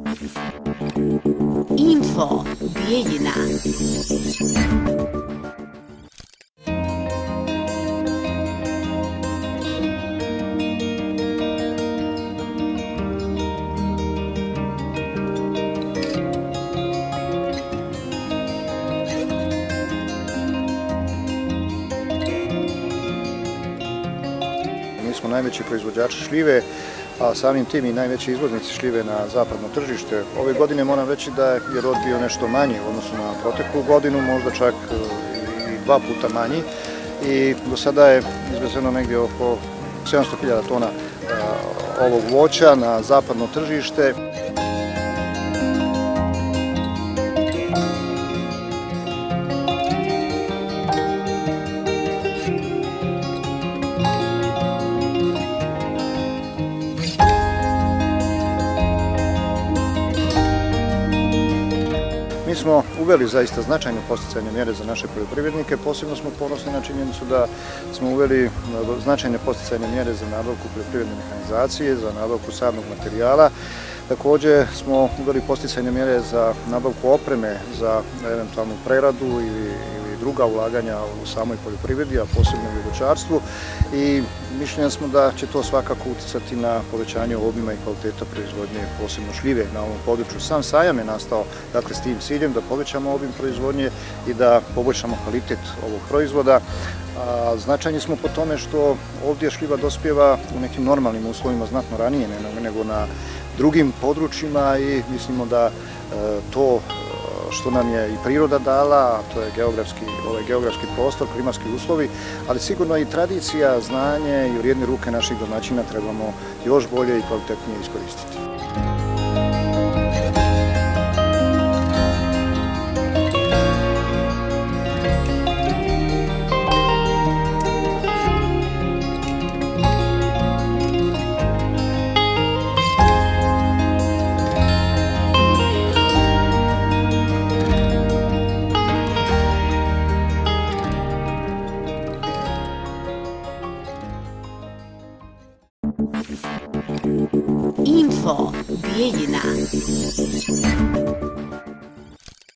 Info Bijeljina. Mi smo najveći proizvođači šljive, a samim tim i najveći izvoznici šljive na zapadno tržište. Ove godine moram reći da je rod bio nešto manji u odnosu na proteklu godinu, možda čak i 2 puta manji. I do sada je izvezeno negdje oko 700.000 tona ovog voća na zapadno tržište. Mi smo uveli zaista značajne podsticajne mjere za naše poljoprivrednike, posebno smo ponosni na činjenicu da smo uveli značajne podsticajne mjere za nabavku poljoprivredne mehanizacije, za nabavku sadnog materijala. Također smo uveli podsticajne mjere za nabavku opreme za eventualnu preradu ili druga ulaganja u samoj poljoprivredi, a posebno u voćarstvu, i mišljenja smo da će to svakako uticati na povećanje obima i kvaliteta proizvodnje, posebno šljive na ovom području. Sam sajam je nastao s tim ciljem da povećamo obim proizvodnje i da poboljšamo kvalitet ovog proizvoda. Značajni smo po tome što ovdje šljiva dospijeva u nekim normalnim uslovima znatno ranije nego na drugim područjima i mislimo da to što nam je i priroda dala, a to je geografski prostor, klimatski uslovi, ali sigurno i tradicija, znanje i vrijedne ruke naših domaćina trebamo još bolje i kvalitetnije iskoristiti. Info Bijeljina.